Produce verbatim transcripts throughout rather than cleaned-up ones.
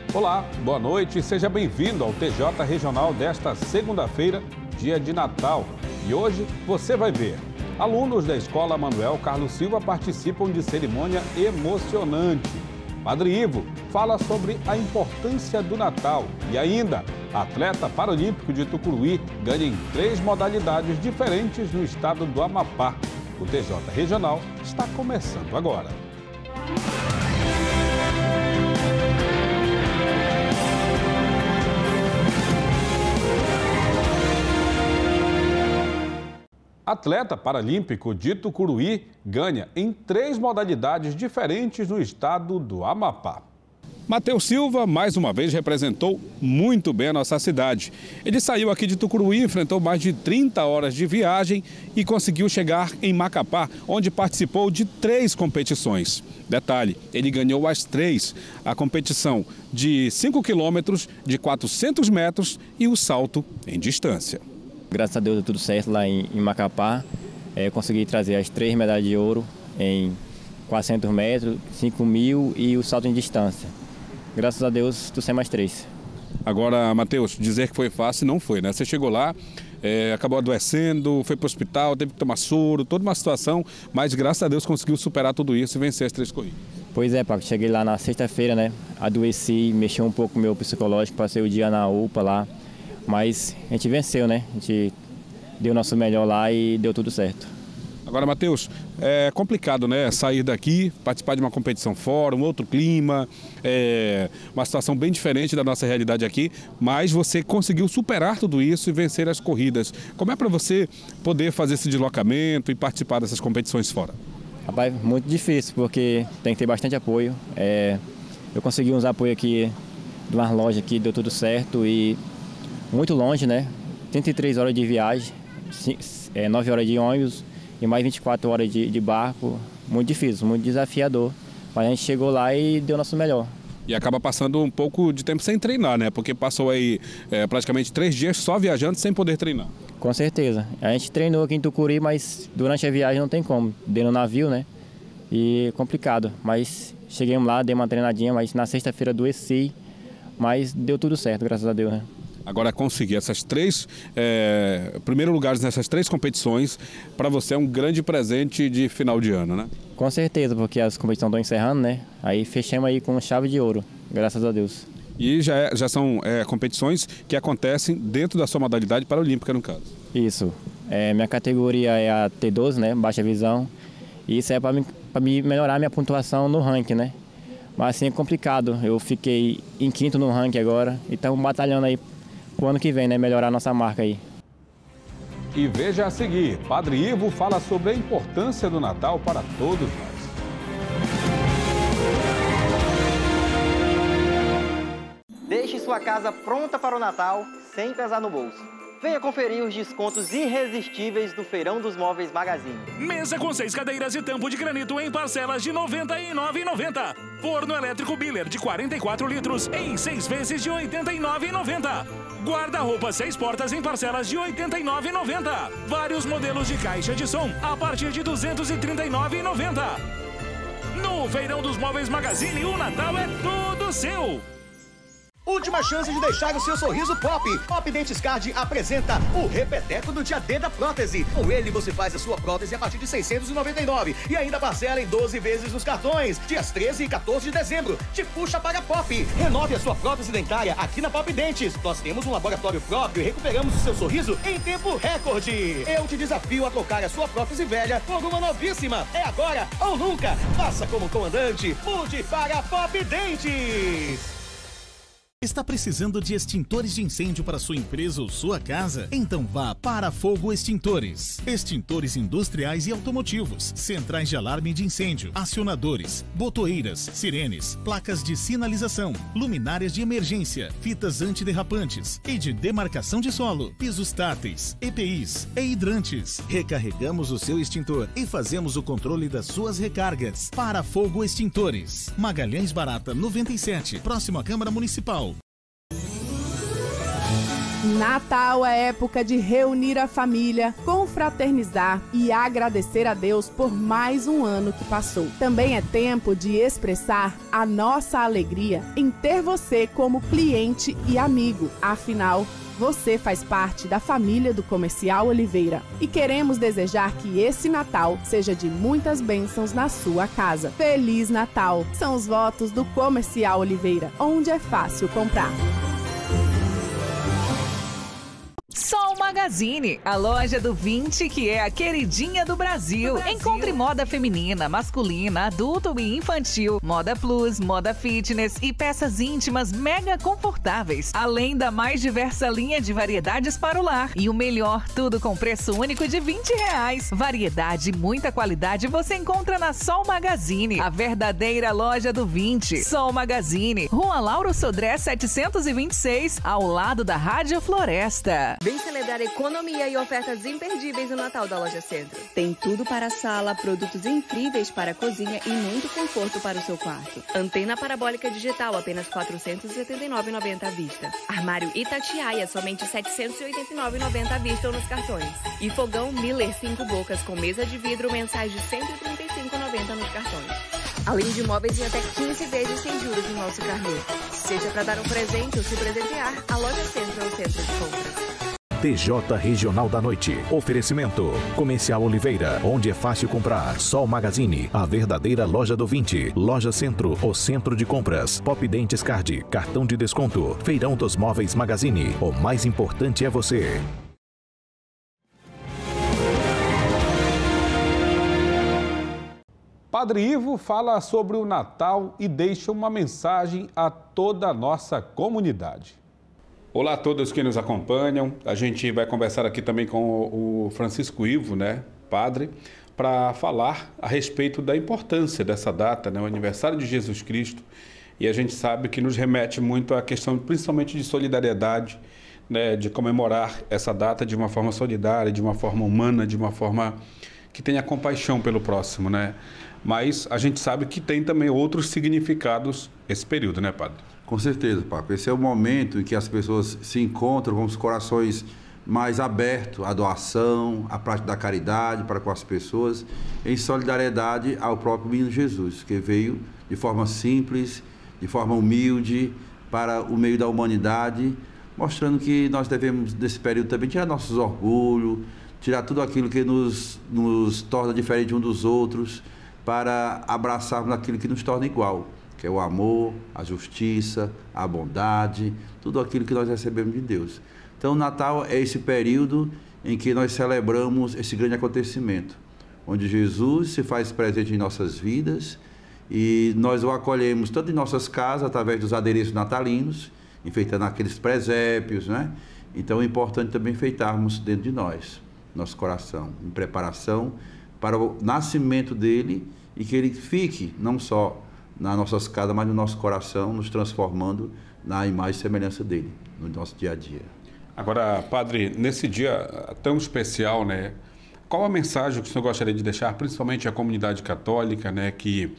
Olá, boa noite e seja bem-vindo ao T J Regional desta segunda-feira, dia de Natal. E hoje você vai ver. Alunos da Escola Manuel Carlos Silva participam de cerimônia emocionante. Padre Ivo fala sobre a importância do Natal. E ainda, atleta paralímpico de Tucuruí ganha em três modalidades diferentes no estado do Amapá. O T J Regional está começando agora. Atleta paralímpico de Tucuruí ganha em três modalidades diferentes no estado do Amapá. Matheus Silva, mais uma vez, representou muito bem a nossa cidade. Ele saiu aqui de Tucuruí, enfrentou mais de trinta horas de viagem e conseguiu chegar em Macapá, onde participou de três competições. Detalhe, ele ganhou as três, a competição de cinco quilômetros, de quatrocentos metros e o salto em distância. Graças a Deus deu tudo certo lá em, em Macapá. É, consegui trazer as três medalhas de ouro em quatrocentos metros, cinco mil e o salto em distância. Graças a Deus, tu sem mais três. Agora, Matheus, dizer que foi fácil não foi, né? Você chegou lá, é, acabou adoecendo, foi para o hospital, teve que tomar soro, toda uma situação, mas graças a Deus conseguiu superar tudo isso e vencer as três corridas. Pois é, Paco, cheguei lá na sexta-feira, né? Adoeci, mexeu um pouco o meu psicológico, passei o dia na U P A lá. Mas a gente venceu, né? A gente deu o nosso melhor lá e deu tudo certo. Agora, Matheus, é complicado, né? Sair daqui, participar de uma competição fora, um outro clima, é uma situação bem diferente da nossa realidade aqui, mas você conseguiu superar tudo isso e vencer as corridas. Como é para você poder fazer esse deslocamento e participar dessas competições fora? Rapaz, muito difícil, porque tem que ter bastante apoio. É, eu consegui uns apoios aqui de umas lojas aqui, deu tudo certo e muito longe, né? trinta e três horas de viagem, nove horas de ônibus e mais vinte e quatro horas de, de barco. Muito difícil, muito desafiador. Mas a gente chegou lá e deu o nosso melhor. E acaba passando um pouco de tempo sem treinar, né? Porque passou aí é, praticamente três dias só viajando sem poder treinar. Com certeza. A gente treinou aqui em Tucuruí, mas durante a viagem não tem como. Deu no navio, né? E é complicado. Mas chegamos lá, dei uma treinadinha, mas na sexta-feira adoeci. Mas deu tudo certo, graças a Deus, né? Agora, conseguir essas três, é, primeiros lugares nessas três competições, para você é um grande presente de final de ano, né? Com certeza, porque as competições estão encerrando, né? Aí fechamos aí com chave de ouro, graças a Deus. E já, é, já são é, competições que acontecem dentro da sua modalidade paralímpica, no caso? Isso. É, minha categoria é a T doze, né? Baixa visão. E isso é para me melhorar minha pontuação no ranking, né? Mas assim é complicado. Eu fiquei em quinto no ranking agora e estamos batalhando aí o ano que vem, né? Melhorar a nossa marca aí. E veja a seguir, Padre Ivo fala sobre a importância do Natal para todos nós. Deixe sua casa pronta para o Natal sem pesar no bolso. Venha conferir os descontos irresistíveis do Feirão dos Móveis Magazine. Mesa com seis cadeiras e tampo de granito em parcelas de noventa e nove reais e noventa centavos. Forno elétrico Biller de quarenta e quatro litros em seis vezes de oitenta e nove reais e noventa centavos. Guarda-roupa seis portas em parcelas de oitenta e nove reais e noventa centavos. Vários modelos de caixa de som a partir de duzentos e trinta e nove reais e noventa centavos. No Feirão dos Móveis Magazine, o Natal é todo seu. Última chance de deixar o seu sorriso pop. Pop Dentes Card apresenta o Repeteco do Dia D da Prótese. Com ele você faz a sua prótese a partir de seiscentos e noventa e nove reais e ainda parcela em doze vezes nos cartões. Dias treze e quatorze de dezembro. Te puxa para Pop. Renove a sua prótese dentária aqui na Pop Dentes. Nós temos um laboratório próprio e recuperamos o seu sorriso em tempo recorde. Eu te desafio a trocar a sua prótese velha por uma novíssima. É agora ou nunca. Faça como comandante. Mude para Pop Dentes. Está precisando de extintores de incêndio para sua empresa ou sua casa? Então vá para Fogo Extintores. Extintores industriais e automotivos, centrais de alarme de incêndio, acionadores, botoeiras, sirenes, placas de sinalização, luminárias de emergência, fitas antiderrapantes e de demarcação de solo, pisos táteis, E P Is e hidrantes. Recarregamos o seu extintor e fazemos o controle das suas recargas. Para Fogo Extintores. Magalhães Barata noventa e sete, próximo à Câmara Municipal. Natal é época de reunir a família, confraternizar e agradecer a Deus por mais um ano que passou. Também é tempo de expressar a nossa alegria em ter você como cliente e amigo. Afinal, você faz parte da família do Comercial Oliveira e queremos desejar que esse Natal seja de muitas bênçãos na sua casa. Feliz Natal! São os votos do Comercial Oliveira, onde é fácil comprar. Sol Magazine, a loja do vinte que é a queridinha do Brasil. do Brasil. Encontre moda feminina, masculina, adulto e infantil, moda plus, moda fitness e peças íntimas mega confortáveis. Além da mais diversa linha de variedades para o lar. E o melhor, tudo com preço único de vinte reais. Variedade e muita qualidade você encontra na Sol Magazine, a verdadeira loja do vinte. Sol Magazine, Rua Lauro Sodré setecentos e vinte e seis, ao lado da Rádio Floresta. Vem celebrar economia e ofertas imperdíveis no Natal da Loja Centro. Tem tudo para a sala, produtos incríveis para a cozinha e muito conforto para o seu quarto. Antena parabólica digital, apenas quatrocentos e setenta e nove reais e noventa centavos à vista. Armário Itatiaia, somente setecentos e oitenta e nove reais e noventa centavos à vista ou nos cartões. E fogão Miller cinco bocas com mesa de vidro, mensais de cento e trinta e cinco reais e noventa centavos nos cartões. Além de móveis em até quinze vezes sem juros no nosso carnê. Seja para dar um presente ou se presentear, a Loja Centro é o centro de compras. T J Regional da Noite. Oferecimento. Comercial Oliveira, onde é fácil comprar. Sol Magazine, a verdadeira loja do vinte. Loja Centro, o centro de compras. Pop Dentes Card, cartão de desconto. Feirão dos Móveis Magazine. O mais importante é você. Padre Ivo fala sobre o Natal e deixa uma mensagem a toda a nossa comunidade. Olá a todos que nos acompanham. A gente vai conversar aqui também com o Francisco Ivo, né, padre, para falar a respeito da importância dessa data, né, o aniversário de Jesus Cristo. E a gente sabe que nos remete muito à questão, principalmente de solidariedade, né, de comemorar essa data de uma forma solidária, de uma forma humana, de uma forma que tenha compaixão pelo próximo, né? Mas a gente sabe que tem também outros significados esse período, né, padre? Com certeza, Papa. Esse é o momento em que as pessoas se encontram com os corações mais abertos à doação, à prática da caridade para com as pessoas, em solidariedade ao próprio menino Jesus, que veio de forma simples, de forma humilde, para o meio da humanidade, mostrando que nós devemos, nesse período, também tirar nossos orgulhos, tirar tudo aquilo que nos, nos torna diferente um dos outros, para abraçarmos aquilo que nos torna igual, que é o amor, a justiça, a bondade, tudo aquilo que nós recebemos de Deus. Então, o Natal é esse período em que nós celebramos esse grande acontecimento, onde Jesus se faz presente em nossas vidas e nós o acolhemos tanto em nossas casas, através dos adereços natalinos, enfeitando aqueles presépios, né? Então, é importante também enfeitarmos dentro de nós, nosso coração, em preparação para o nascimento dele e que ele fique não só nas nossas casas, mas no nosso coração, nos transformando na imagem e semelhança dele, no nosso dia a dia. Agora, padre, nesse dia tão especial, né, qual a mensagem que o senhor gostaria de deixar, principalmente à comunidade católica, né, que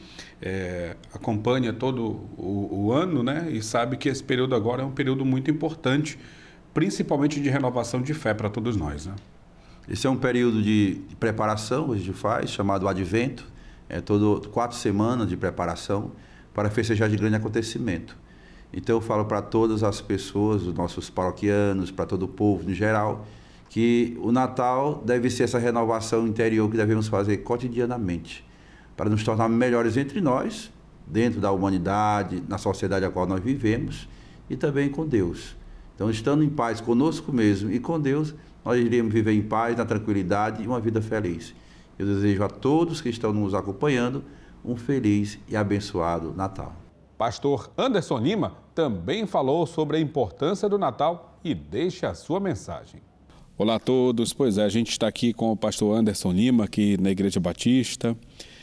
é, acompanha todo o, o ano, né, e sabe que esse período agora é um período muito importante, principalmente de renovação de fé para todos nós, né? Esse é um período de, de preparação que a gente faz, chamado Advento, é todo quatro semanas de preparação para festejar de grande acontecimento. Então eu falo para todas as pessoas, os nossos paroquianos, para todo o povo em geral, que o Natal deve ser essa renovação interior que devemos fazer cotidianamente, para nos tornar melhores entre nós, dentro da humanidade, na sociedade a qual nós vivemos, e também com Deus. Então, estando em paz conosco mesmo e com Deus, nós iremos viver em paz, na tranquilidade e uma vida feliz. Eu desejo a todos que estão nos acompanhando um feliz e abençoado Natal. Pastor Anderson Lima também falou sobre a importância do Natal e deixa a sua mensagem. Olá a todos, pois é, a gente está aqui com o pastor Anderson Lima, aqui na Igreja Batista,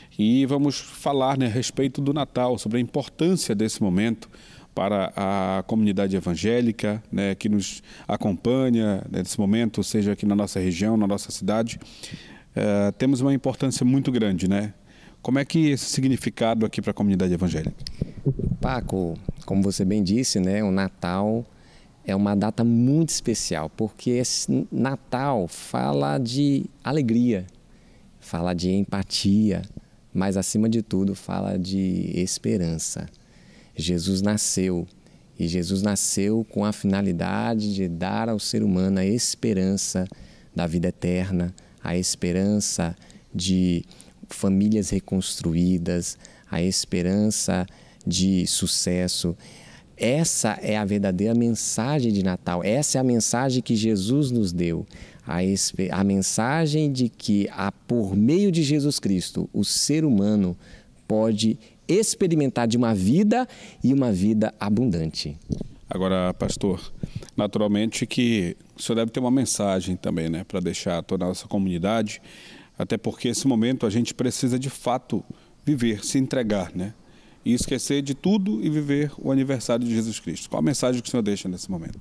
e vamos falar, né, a respeito do Natal, sobre a importância desse momento para a comunidade evangélica, né, que nos acompanha nesse momento, seja aqui na nossa região, na nossa cidade. Uh, temos uma importância muito grande, né? Como é que esse significado aqui para a comunidade evangélica? Paco, como você bem disse, né, o Natal é uma data muito especial, porque esse Natal fala de alegria, fala de empatia, mas acima de tudo fala de esperança. Jesus nasceu, e Jesus nasceu com a finalidade de dar ao ser humano a esperança da vida eterna, a esperança de famílias reconstruídas, a esperança de sucesso. Essa é a verdadeira mensagem de Natal, essa é a mensagem que Jesus nos deu, a, a mensagem de que, a, por meio de Jesus Cristo, o ser humano pode experimentar de uma vida e uma vida abundante. Agora, pastor, naturalmente que o senhor deve ter uma mensagem também, né, para deixar a toda a nossa comunidade, até porque esse momento a gente precisa de fato viver, se entregar, né? E esquecer de tudo e viver o aniversário de Jesus Cristo. Qual a mensagem que o senhor deixa nesse momento?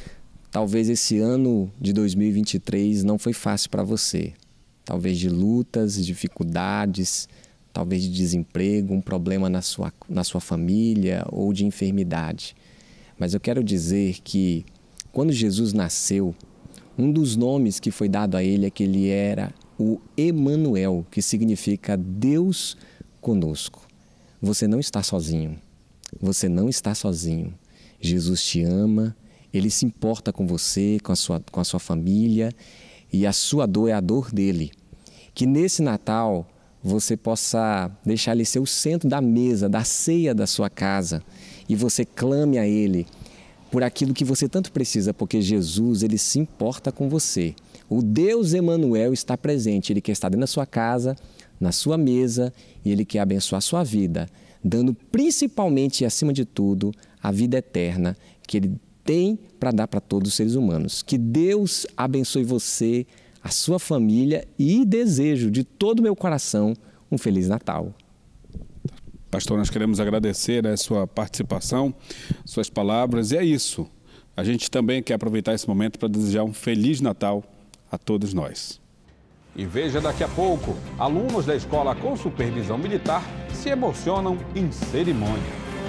Talvez esse ano de dois mil e vinte e três não foi fácil para você. Talvez de lutas, dificuldades, talvez de desemprego, um problema na sua, na sua família ou de enfermidade. Mas eu quero dizer que quando Jesus nasceu, um dos nomes que foi dado a ele é que ele era o Emanuel, que significa Deus conosco. Você não está sozinho, você não está sozinho. Jesus te ama, Ele se importa com você, com a sua, com a sua família, e a sua dor é a dor dele. Que nesse Natal você possa deixar Ele ser o centro da mesa, da ceia da sua casa, e você clame a Ele por aquilo que você tanto precisa, porque Jesus, Ele se importa com você. O Deus Emanuel está presente, Ele quer estar dentro da sua casa, na sua mesa, e Ele quer abençoar a sua vida, dando principalmente e acima de tudo a vida eterna que Ele tem para dar para todos os seres humanos. Que Deus abençoe você, a sua família, e desejo de todo o meu coração um Feliz Natal. Pastor, nós queremos agradecer a sua participação, suas palavras, e é isso. A gente também quer aproveitar esse momento para desejar um Feliz Natal a todos nós. E veja daqui a pouco, alunos da escola com supervisão militar se emocionam em cerimônia.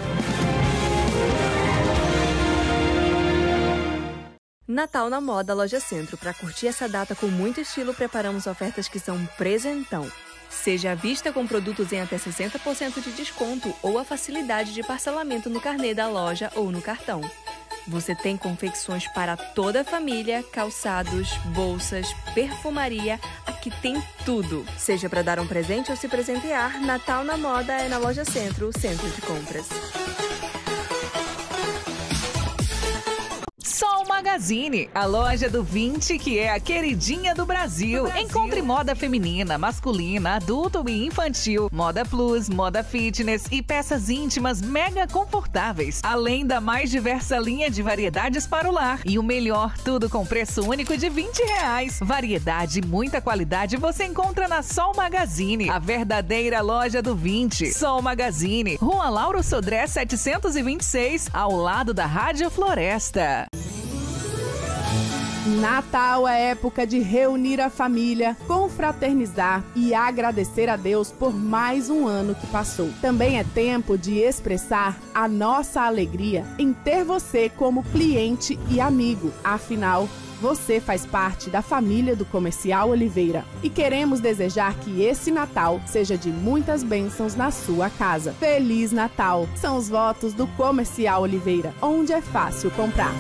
Natal na Moda Loja Centro. Para curtir essa data com muito estilo, preparamos ofertas que são um presentão. Seja à vista com produtos em até sessenta por cento de desconto ou a facilidade de parcelamento no carnê da loja ou no cartão. Você tem confecções para toda a família, calçados, bolsas, perfumaria, aqui tem tudo. Seja para dar um presente ou se presentear, Natal na Moda é na Loja Centro, Centro de Compras. Sol Magazine, a loja do vinte que é a queridinha do Brasil. do Brasil. Encontre moda feminina, masculina, adulto e infantil, moda plus, moda fitness e peças íntimas mega confortáveis. Além da mais diversa linha de variedades para o lar. E o melhor, tudo com preço único de vinte reais. Variedade e muita qualidade você encontra na Sol Magazine, a verdadeira loja do vinte. Sol Magazine, Rua Lauro Sodré setecentos e vinte e seis, ao lado da Rádio Floresta. Natal é época de reunir a família, confraternizar e agradecer a Deus por mais um ano que passou. Também é tempo de expressar a nossa alegria em ter você como cliente e amigo. Afinal, você faz parte da família do Comercial Oliveira. E queremos desejar que esse Natal seja de muitas bênçãos na sua casa. Feliz Natal! São os votos do Comercial Oliveira, onde é fácil comprar.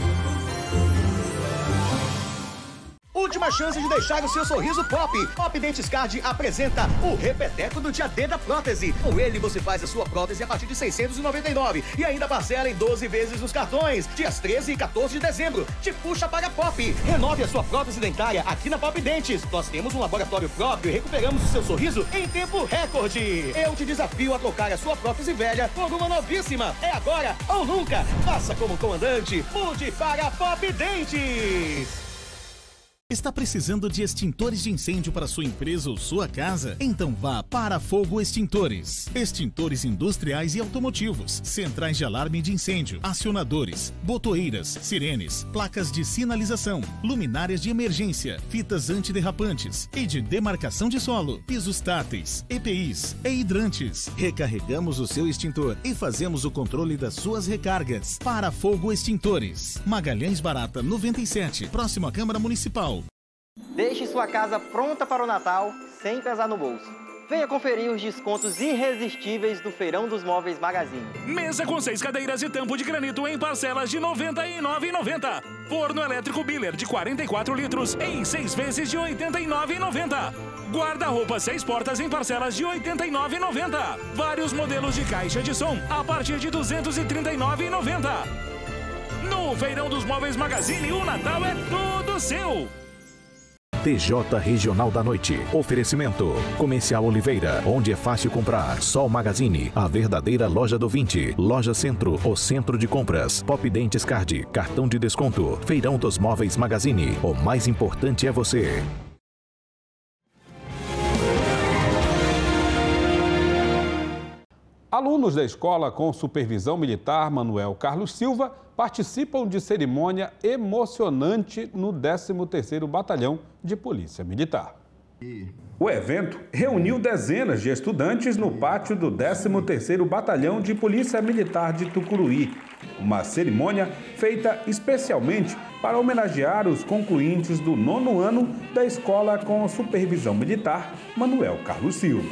Última chance de deixar o seu sorriso pop. Pop Dentes Card apresenta o Repeteco do Dia D da Prótese. Com ele você faz a sua prótese a partir de seiscentos e noventa e nove reais e ainda parcela em doze vezes nos cartões. Dias treze e quatorze de dezembro. Te puxa para Pop. Renove a sua prótese dentária aqui na Pop Dentes. Nós temos um laboratório próprio e recuperamos o seu sorriso em tempo recorde. Eu te desafio a trocar a sua prótese velha por uma novíssima. É agora ou nunca. Faça como comandante. Mude para Pop Dentes. Está precisando de extintores de incêndio para sua empresa ou sua casa? Então vá para Fogo Extintores. Extintores industriais e automotivos, centrais de alarme de incêndio, acionadores, botoeiras, sirenes, placas de sinalização, luminárias de emergência, fitas antiderrapantes e de demarcação de solo, pisos táteis, E P Is e hidrantes. Recarregamos o seu extintor e fazemos o controle das suas recargas. Para Fogo Extintores. Magalhães Barata noventa e sete, próximo à Câmara Municipal. Deixe sua casa pronta para o Natal, sem pesar no bolso. Venha conferir os descontos irresistíveis do Feirão dos Móveis Magazine. Mesa com seis cadeiras e tampo de granito em parcelas de noventa e nove reais e noventa centavos. Forno elétrico Biller de quarenta e quatro litros em seis vezes de oitenta e nove reais e noventa centavos. Guarda-roupa seis portas em parcelas de oitenta e nove reais e noventa centavos. Vários modelos de caixa de som a partir de duzentos e trinta e nove reais e noventa centavos. No Feirão dos Móveis Magazine, o Natal é tudo seu. T J Regional da Noite. Oferecimento. Comercial Oliveira, onde é fácil comprar. Sol Magazine, a verdadeira loja do vinte. Loja Centro, o centro de compras. Pop Dentes Card, cartão de desconto. Feirão dos Móveis Magazine. O mais importante é você. Alunos da escola com supervisão militar Manuel Carlos Silva participam de cerimônia emocionante no décimo terceiro Batalhão de Polícia Militar. O evento reuniu dezenas de estudantes no pátio do décimo terceiro Batalhão de Polícia Militar de Tucuruí. Uma cerimônia feita especialmente para homenagear os concluintes do nono ano da escola com supervisão militar Manuel Carlos Silva.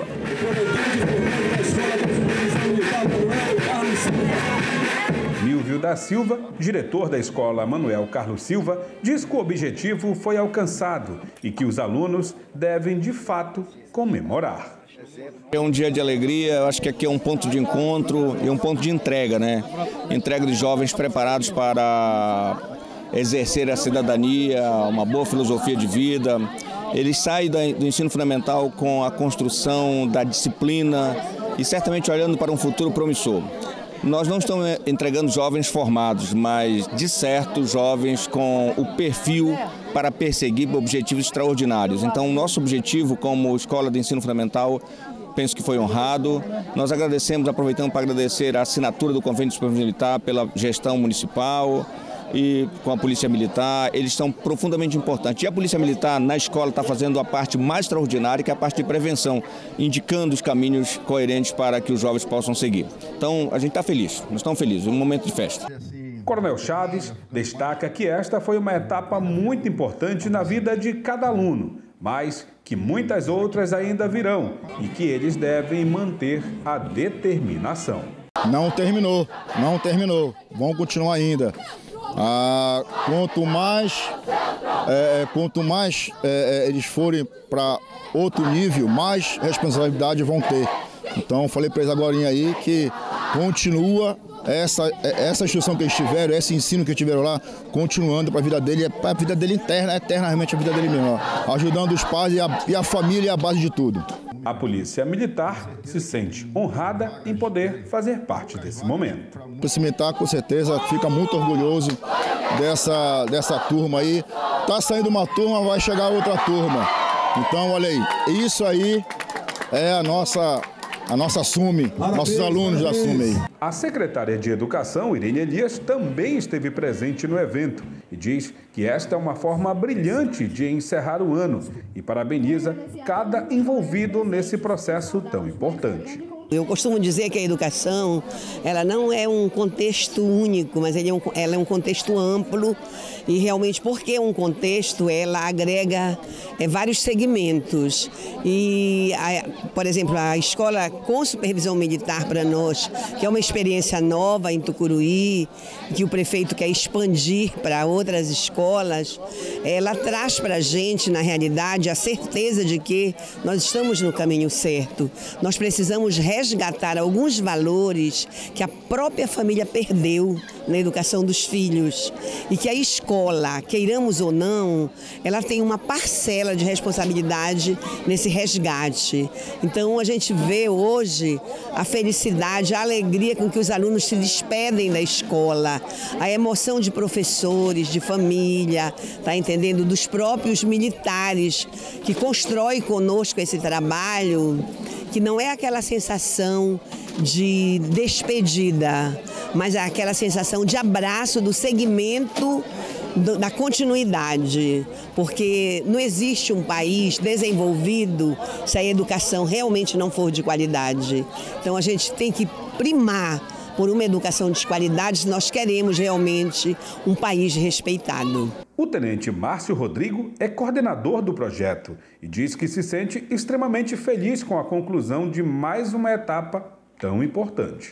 Milvio da Silva, diretor da escola Manuel Carlos Silva, diz que o objetivo foi alcançado e que os alunos devem, de fato, comemorar. É um dia de alegria, eu acho que aqui é um ponto de encontro e um ponto de entrega, né? Entrega de jovens preparados para exercer a cidadania, uma boa filosofia de vida. Eles saem do ensino fundamental com a construção da disciplina e certamente olhando para um futuro promissor. Nós não estamos entregando jovens formados, mas, de certo, jovens com o perfil para perseguir objetivos extraordinários. Então, o nosso objetivo como Escola de Ensino Fundamental, penso que foi honrado. Nós agradecemos, aproveitando para agradecer a assinatura do Convênio de Supervisão Militar pela gestão municipal e com a Polícia Militar. Eles são profundamente importantes. E a Polícia Militar, na escola, está fazendo a parte mais extraordinária, que é a parte de prevenção, indicando os caminhos coerentes para que os jovens possam seguir. Então, a gente está feliz, nós estamos felizes, um momento de festa. Coronel Chaves destaca que esta foi uma etapa muito importante na vida de cada aluno, mas que muitas outras ainda virão e que eles devem manter a determinação. Não terminou, não terminou, vamos continuar ainda. Ah, quanto mais, é, quanto mais é, eles forem para outro nível, mais responsabilidade vão ter. Então, falei para eles agora aí que continua essa, essa instrução que eles tiveram, esse ensino que eles tiveram lá, continuando para a vida dele, para a vida dele interna, eternamente a vida dele mesmo, ó, ajudando os pais e a, e a família é a base de tudo. A Polícia Militar se sente honrada em poder fazer parte desse momento. A Polícia Militar, com certeza, fica muito orgulhoso dessa, dessa turma aí. Tá saindo uma turma, vai chegar outra turma. Então, olha aí, isso aí é a nossa... A nossa SUME, nossos alunos da SUME aí. A secretária de Educação, Irene Elias, também esteve presente no evento e diz que esta é uma forma brilhante de encerrar o ano e parabeniza cada envolvido nesse processo tão importante. Eu costumo dizer que a educação, ela não é um contexto único, mas ela é um, ela é um contexto amplo e realmente porque é um contexto, ela agrega é, vários segmentos. E, a, por exemplo, a escola com supervisão militar para nós, que é uma experiência nova em Tucuruí, que o prefeito quer expandir para outras escolas, ela traz para a gente, na realidade, a certeza de que nós estamos no caminho certo. Nós precisamos resgatar alguns valores que a própria família perdeu na educação dos filhos e que a escola, queiramos ou não, ela tem uma parcela de responsabilidade nesse resgate. Então a gente vê hoje a felicidade, a alegria com que os alunos se despedem da escola, a emoção de professores, de família, tá entendendo? Dos próprios militares que constroem conosco esse trabalho, que não é aquela sensação de despedida, mas é aquela sensação de abraço do segmento do, da continuidade, porque não existe um país desenvolvido se a educação realmente não for de qualidade. Então a gente tem que primar por uma educação de qualidade se nós queremos realmente um país respeitado. O tenente Márcio Rodrigo é coordenador do projeto e diz que se sente extremamente feliz com a conclusão de mais uma etapa tão importante.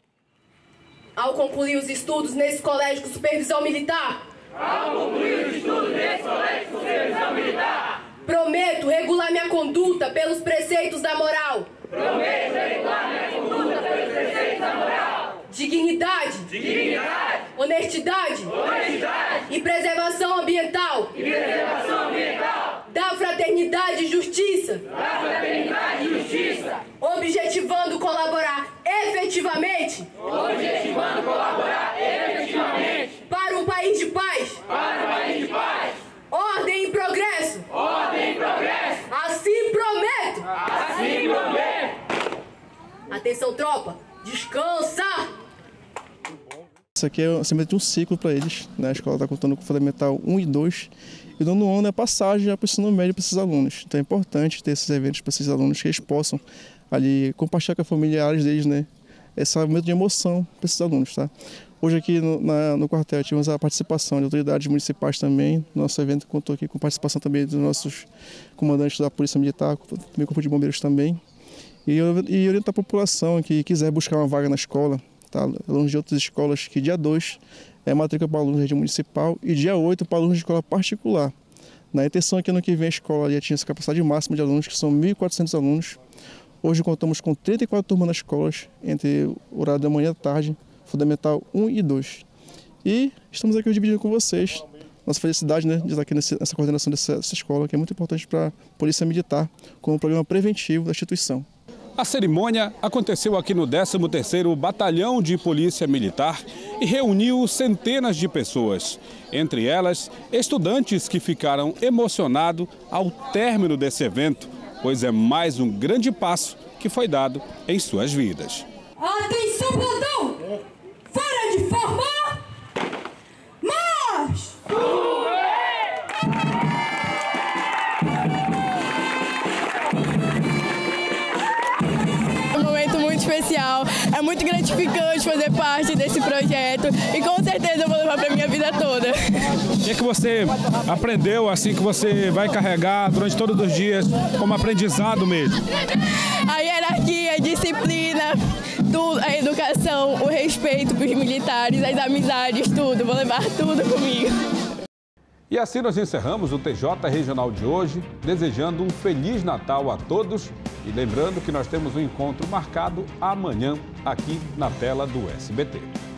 Ao concluir os estudos nesse colégio com supervisão militar, Ao concluir os estudos nesse colégio com supervisão militar, prometo regular minha conduta pelos preceitos da moral. Prometo regular minha conduta pelos preceitos da moral. Dignidade, Dignidade, honestidade, honestidade e preservação ambiental. E preservação ambiental. Da fraternidade e justiça. Da fraternidade e justiça. Objetivando colaborar efetivamente. Objetivando colaborar efetivamente. Para um país de paz. Para um país de paz. Ordem e progresso. Ordem e progresso. Assim prometo. Assim prometo. Atenção, tropa. Descansa. Isso aqui é simplesmente um ciclo para eles, né? A escola está contando com o Fundamental um e dois, e no nono ano é passagem já para o ensino médio para esses alunos. Então é importante ter esses eventos para esses alunos, que eles possam ali compartilhar com os familiares deles, né? Esse momento de emoção para esses alunos, tá? Hoje aqui no, na, no quartel tivemos a participação de autoridades municipais também. Nosso evento contou aqui com participação também dos nossos comandantes da Polícia Militar, também Corpo de Bombeiros também. E, e orientar a população que quiser buscar uma vaga na escola, tá? Alunos de outras escolas, que dia dois é matrícula para alunos da rede municipal e dia oito para alunos de escola particular. Na intenção é que ano que vem a escola já tinha essa capacidade máxima de alunos, que são mil e quatrocentos alunos. Hoje contamos com trinta e quatro turmas nas escolas, entre o horário da manhã e da tarde, Fundamental um e dois. E estamos aqui dividindo com vocês nossa felicidade, né, de estar aqui nessa, nessa coordenação dessa, dessa escola, que é muito importante para a Polícia Militar, como um programa preventivo da instituição. A cerimônia aconteceu aqui no décimo terceiro Batalhão de Polícia Militar e reuniu centenas de pessoas, entre elas estudantes que ficaram emocionados ao término desse evento, pois é mais um grande passo que foi dado em suas vidas. Atenção, plantão! Fora de forma! Marcha! Um momento muito especial, é muito gratificante fazer parte desse projeto e com certeza eu vou levar para a minha vida toda. O que é que você aprendeu, assim, que você vai carregar durante todos os dias como aprendizado mesmo? A hierarquia, a disciplina, tudo, a educação, o respeito para os militares, as amizades, tudo. Vou levar tudo comigo. E assim nós encerramos o T J Regional de hoje, desejando um Feliz Natal a todos e lembrando que nós temos um encontro marcado amanhã aqui na tela do S B T.